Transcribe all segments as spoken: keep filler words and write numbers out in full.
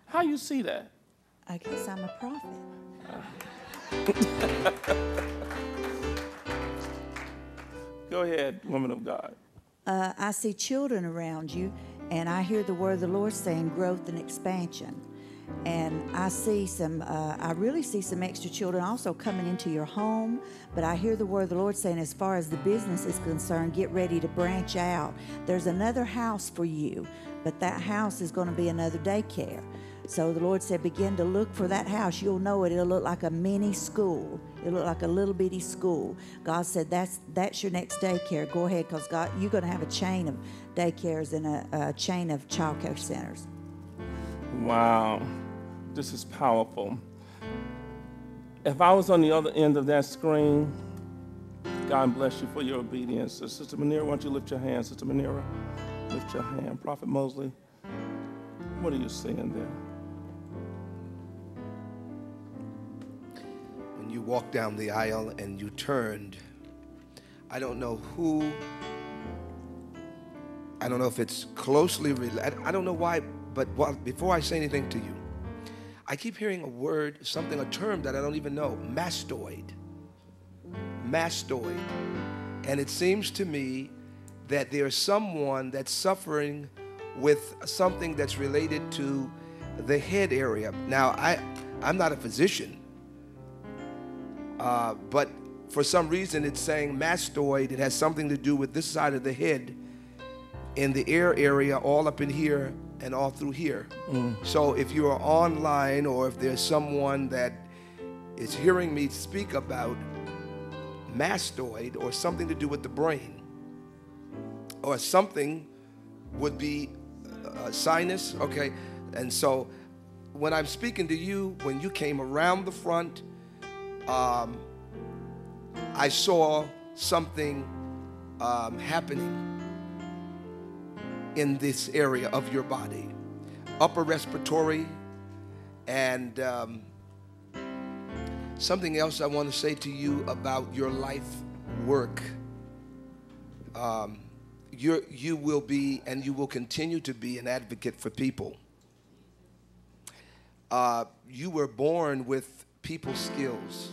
How you see that? I guess I'm a prophet. Go ahead, woman of God. Uh, I see children around you, and I hear the word of the Lord saying growth and expansion. And I see some, uh, I really see some extra children also coming into your home. But I hear the word of the Lord saying, as far as the business is concerned, get ready to branch out. There's another house for you, but that house is going to be another daycare. So the Lord said, begin to look for that house. You'll know it. It'll look like a mini school. It'll look like a little bitty school. God said, that's that's your next daycare. Go ahead, because God, you're going to have a chain of daycares and a, a chain of child care centers. Wow, this is powerful. If I was on the other end of that screen, God bless you for your obedience. So Sister Manira, why don't you lift your hand? Sister Manira, lift your hand. Prophet Mosley, what are you seeing there? When you walked down the aisle and you turned, I don't know who, I don't know if it's closely related, I don't know why, but while, before I say anything to you, I keep hearing a word, something, a term that I don't even know, mastoid. Mastoid. And it seems to me that there's someone that's suffering with something that's related to the head area. Now, I, I'm not a physician, uh, but for some reason it's saying mastoid. It has something to do with this side of the head in the ear area, all up in here and all through here. Mm. So if you are online or if there's someone that is hearing me speak about mastoid or something to do with the brain or something would be uh, sinus, okay? And so when I'm speaking to you, when you came around the front, um, I saw something um, happening in this area of your body, upper respiratory, and um, something else I want to say to you about your life work. Um, you're, you will be and you will continue to be an advocate for people. Uh, you were born with people skills,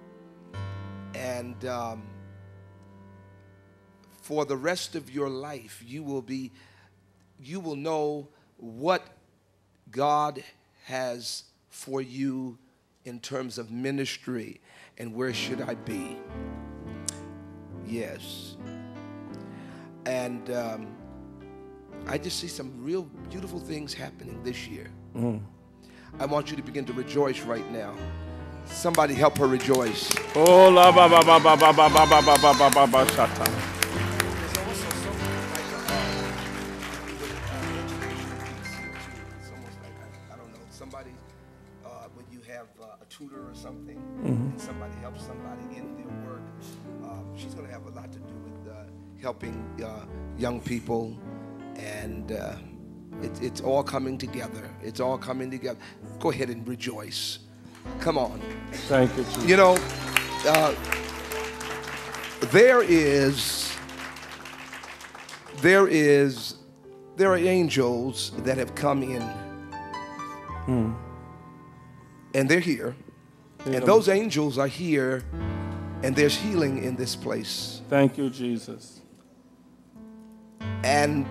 and um, for the rest of your life, you will be you will know what God has for you in terms of ministry and where should I be. Yes. And um, I just see some real beautiful things happening this year. Mm. I want you to begin to rejoice right now. Somebody help her rejoice. Oh, la ba ba ba ba ba ba ba ba ba ba ba ba shata. Tutor or something, mm-hmm. and somebody helps somebody in their work. Um, she's going to have a lot to do with uh, helping uh, young people, and uh, it, it's all coming together. It's all coming together. Go ahead and rejoice. Come on. Thank you, Jesus. You know, uh, there is, there is, there are angels that have come in, mm. and they're here. And those angels are here, and there's healing in this place. Thank you, Jesus. And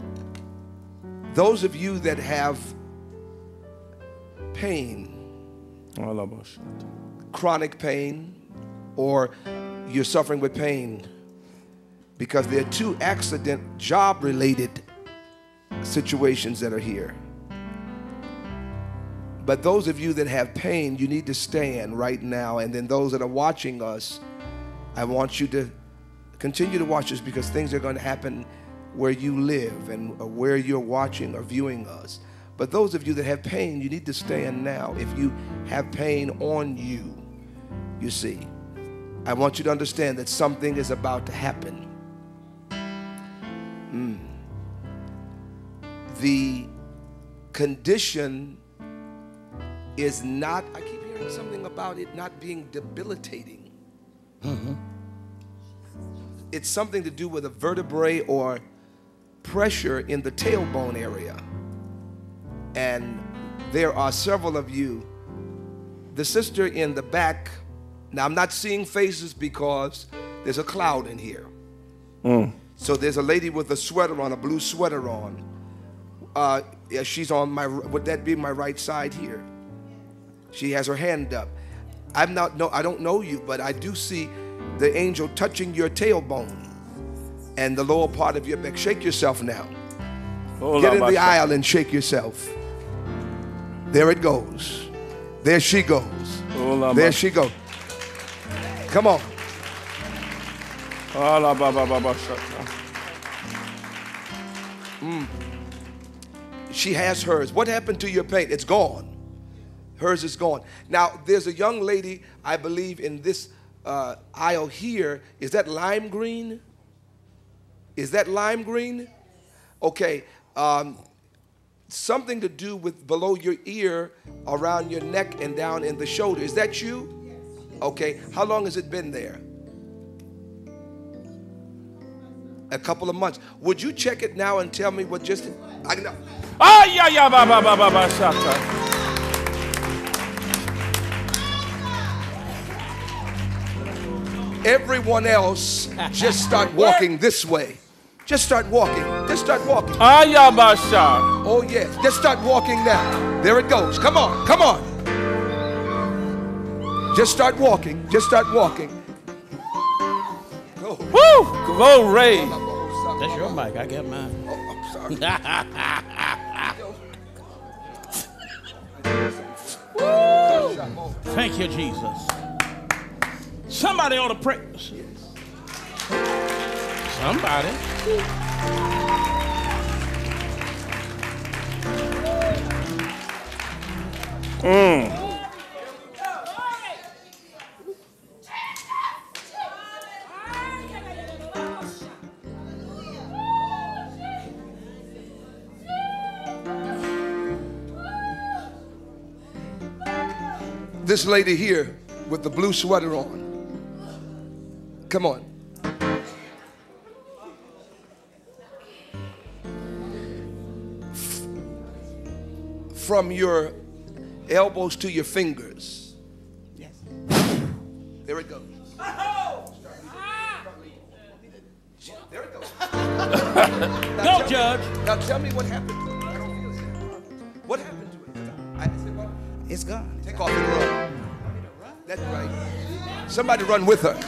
those of you that have pain, chronic pain, or you're suffering with pain, because there are two accident, job-related situations that are here. But those of you that have pain, you need to stand right now. And then those that are watching us, I want you to continue to watch us, because things are going to happen where you live and where you're watching or viewing us. But those of you that have pain, you need to stand now. If you have pain on you, you see, I want you to understand that something is about to happen. Mm. The condition is not, I keep hearing something about it not being debilitating. Mm-hmm. It's something to do with a vertebrae or pressure in the tailbone area. And there are several of you. The sister in the back, now I'm not seeing faces because there's a cloud in here. Mm. So there's a lady with a sweater on, a blue sweater on. Uh, yeah, she's on my, would that be my right side here? She has her hand up. I'm not, no, I don't know you, but I do see the angel touching your tailbone and the lower part of your back. Shake yourself now. Oh, Get in the aisle and shake yourself. There it goes. There she goes. Oh, there she goes. Come on. Mm. She has hers. What happened to your paint? It's gone. Hers is gone. Now, there's a young lady, I believe, in this uh, aisle here. Is that lime green? Is that lime green? Okay. Um, something to do with below your ear, around your neck, and down in the shoulder. Is that you? Yes. Okay. How long has it been there? A couple of months. Would you check it now and tell me what just... I know. Ah, yeah, yeah, ba, ba, ba, ba, ba, shata. Everyone else, just start walking this way. Just start walking. Just start walking. Ah, yeah, ba, sha. Oh, yes. Just start walking now. There it goes. Come on. Come on. Just start walking. Just start walking. Go. Woo! Glory. That's your mic. I got mine. Oh, I'm sorry. Thank you, Jesus. Somebody ought to pray. Somebody. Mm. This lady here with the blue sweater on. Come on. From your elbows to your fingers. Yes. There it goes. There it goes. Go, tell Judge. Me, now tell me what happened to it. I don't feel it. What happened to it? I said, what? It's gone. Take off and run. That's right. Somebody run with her.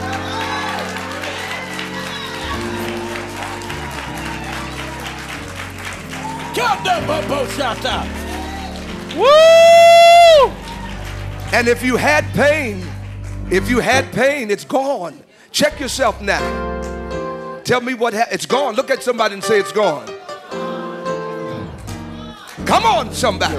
Come down, Bobo, shout out. Woo! And if you had pain, if you had pain, it's gone. Check yourself now. Tell me what happened. It's gone. Look at somebody and say it's gone. Come on, somebody.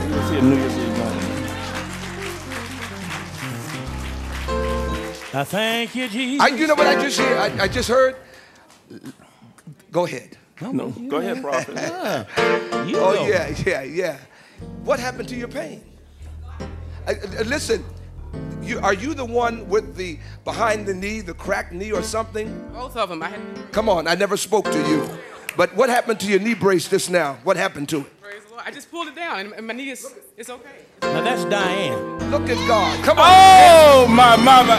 I thank you, Jesus. I, you know what I just heard? I, I just heard. Go ahead. No, go ahead, prophet. Yeah. You Oh, know. yeah, yeah, yeah. What happened to your pain? I, I, listen, you, are you the one with the behind the knee, the cracked knee or something? Both of them. I had. Come on, I never spoke to you. But what happened to your knee brace just now? What happened to it? Praise the Lord. I just pulled it down, and my knee is. It's okay. Now that's Diane. Look at God. Come on. Oh, my mama.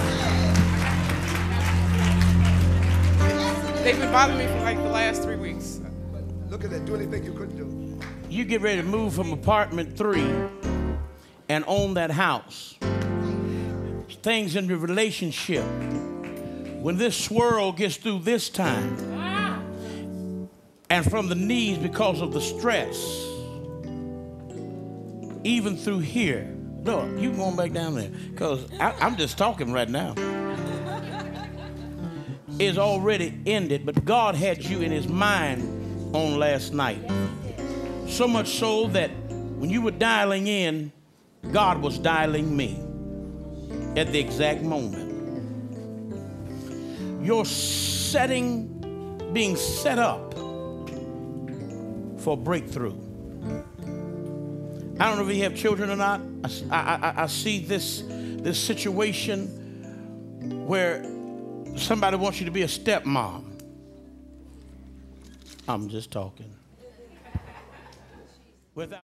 They've been bothering me for like the last three weeks. Look at that. Do anything you couldn't do. You get ready to move from apartment three and own that house. Things in the relationship. When this swirl gets through this time, and from the knees because of the stress, even through here. No, you going back down there, because I'm just talking right now. Is already ended, but God had you in his mind on last night. So much so that when you were dialing in, God was dialing me at the exact moment. You're setting, being set up for breakthrough. I don't know if you have children or not. I, I, I see this, this situation where somebody wants you to be a stepmom. I'm just talking. Without